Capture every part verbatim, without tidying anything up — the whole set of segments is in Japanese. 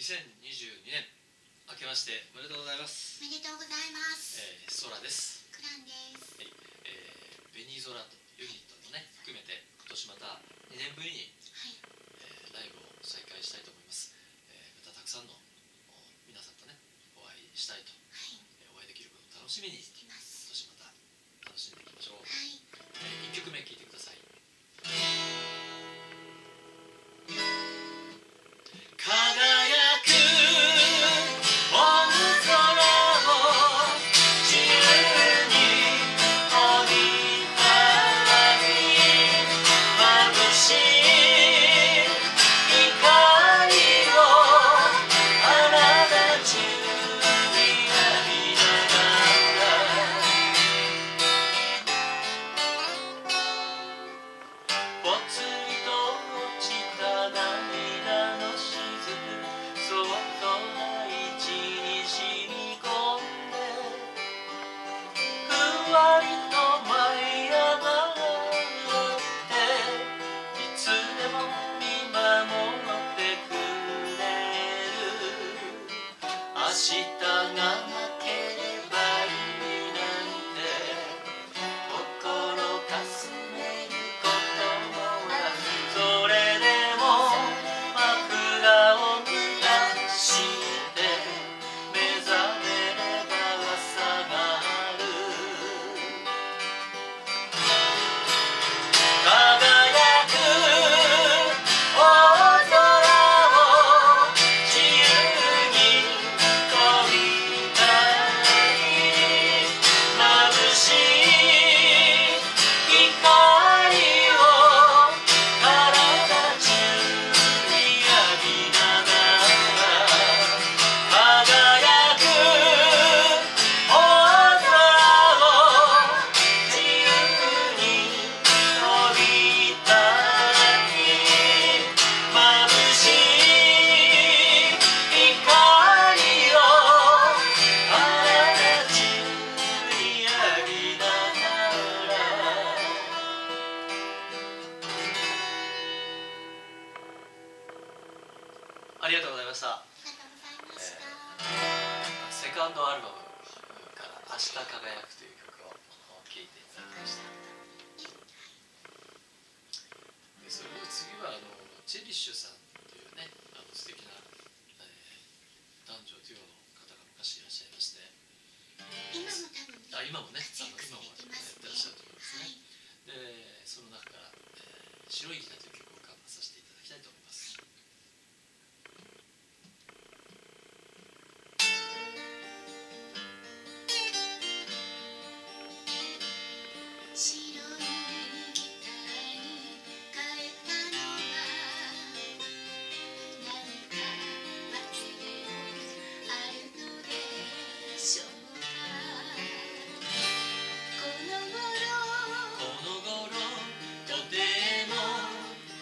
せんにじゅうにねん明けましておめでとうございます。 おめでとうございます。 えー、ソラです。 クランです。 はい、えー、ベニーゾラとユニットもね含めて今年またにねんぶりに、 はい、 えー、ライブを再開したいと思います。えー、またたくさんの皆さんとねお会いしたいと、はい、えー、お会いできることを楽しみに今年また楽しんでいきましょう。はい、えー、いっきょくめ聴いてください。輝く大空を自由に飛びたい眩しい光を体中に浴びながらぽつりと落ちた涙の雫そっと大地に染み込んでふわりと舞い上がっていつでも見守ってくれる明日がなければいいなんて心かすめることもなそれでも枕を濡らして目覚めれば朝がある輝く大空を自由に飛びたい眩しい光を体中に浴びながら輝く大空を自由に飛びたい眩しい光を体中に浴びながらありがとうございました。 ありがとうございました。 えー、セカンドアルバムから「明日輝く」という曲を聴いていただきました。でそれで次はあのチェリッシュさんというねあの素敵な、えー、男女デュオの方が昔いらっしゃいまして今も多分あ今もね活躍あの今もされてますね。 やってらっしゃると思いますね。 はい、 でその中から「えー、白いギター」という曲をカバーさせていただきたいと思います。 白いギターに変えたのは何か訳でもあるのでしょうか。この頃この頃とても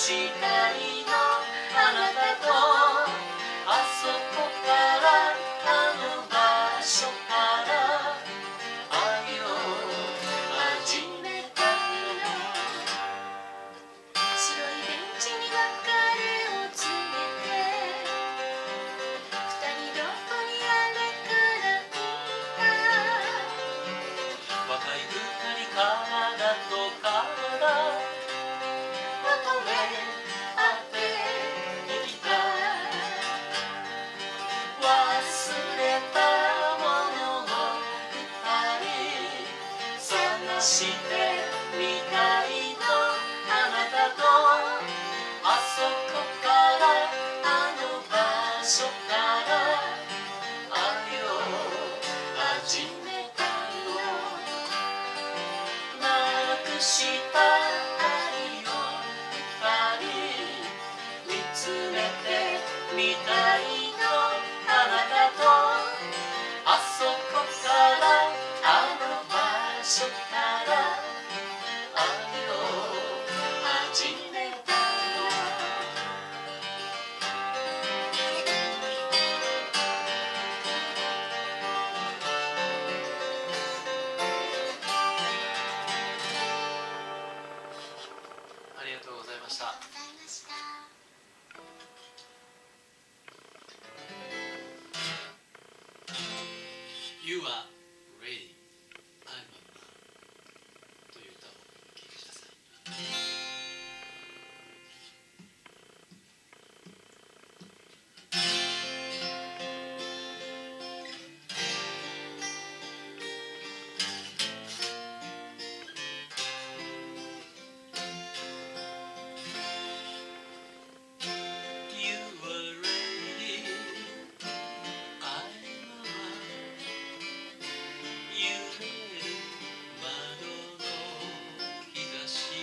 したいのあなたとあそこからあの場所から愛を始めたいの白いベンチに別れを告げて二人どこにあれから見た若い二人体と体求め合って生きた忘れたものを二人探してみたいのあなたとあそこからあの場所から愛を始めたいのなくした愛を二人見つめてみたいのあなたとあそこからあの場所から愛を始めたいのありがとうございました。 ありがとうございました。 You are ready, I'm a man という歌を聴いてください。You are ready, I'm a man 揺れる窓の日差し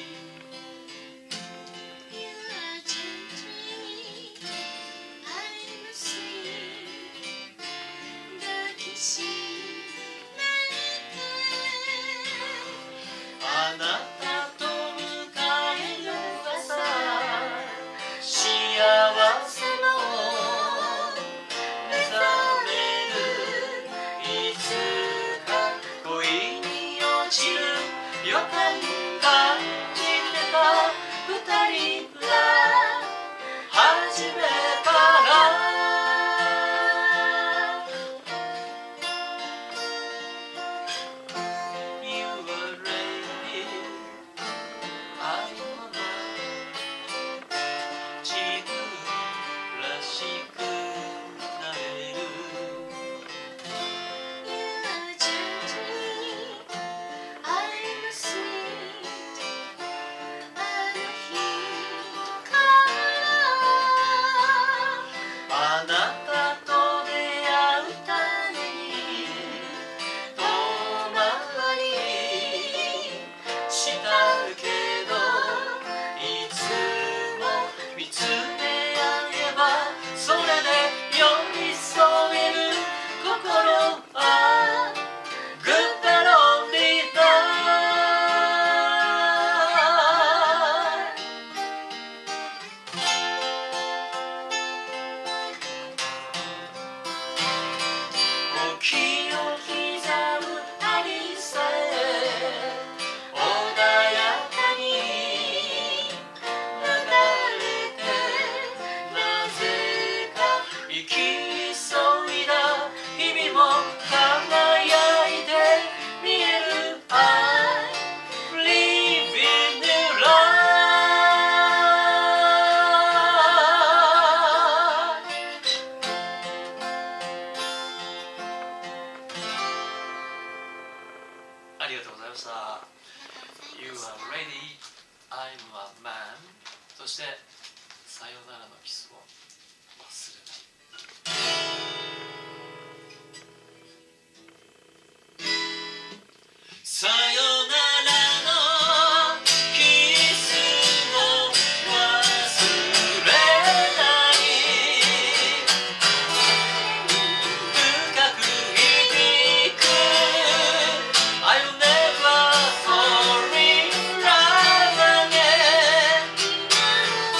You are gently, I'm asleep 抱きしめてあなたと迎える朝幸せの目覚めるいつか恋に落ちる予感感じてた二人が初めから You are ready, I'm a man 自分らしくなれる You are gently, I'm asleep あの日からあなたと出会うために遠回りしたけどいつも見つめ合えばそれで寄り添える心は Good melodyだ時を刻む針さえ穏やかに流れてなぜか生き急いだ日々も輝いて見える I'm living the life ありがとうございました。You are ready, I'm a man そしてさよならのキスを忘れないさよならのキスを忘れない深く響く I'll never fall in love again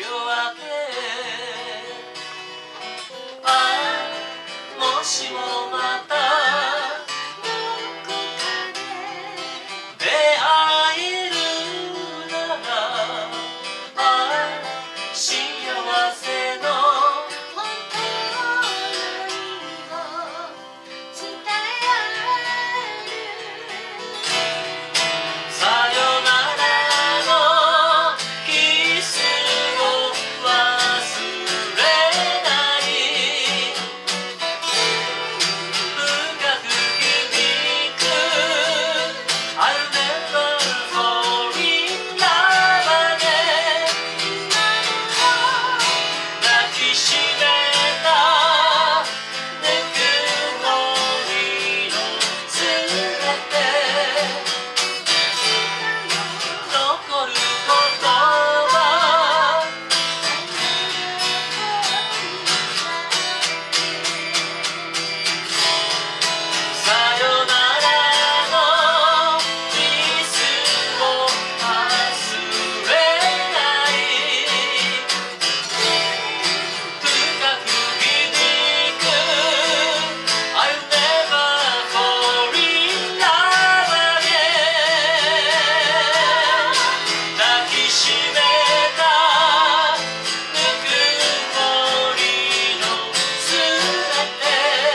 夜明けああもしもまたどこかで出会えるならああ幸せの本当の意味を伝え合えるさよならのキスを忘れない深く響く I'll never fall in love again 抱きしめたぬくもりのすべて残る言葉さよならのキスを忘れない深く響く I'll never fall in love again 抱きしめたぬくもりのすべて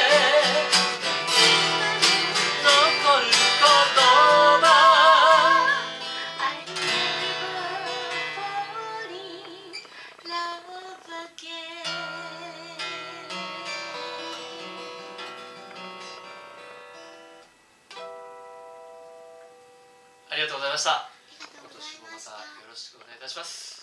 残る言葉 I never fall in love again ありがとうございました。 ありがとうござい今年もまましたた。 よろしくお願いいたします。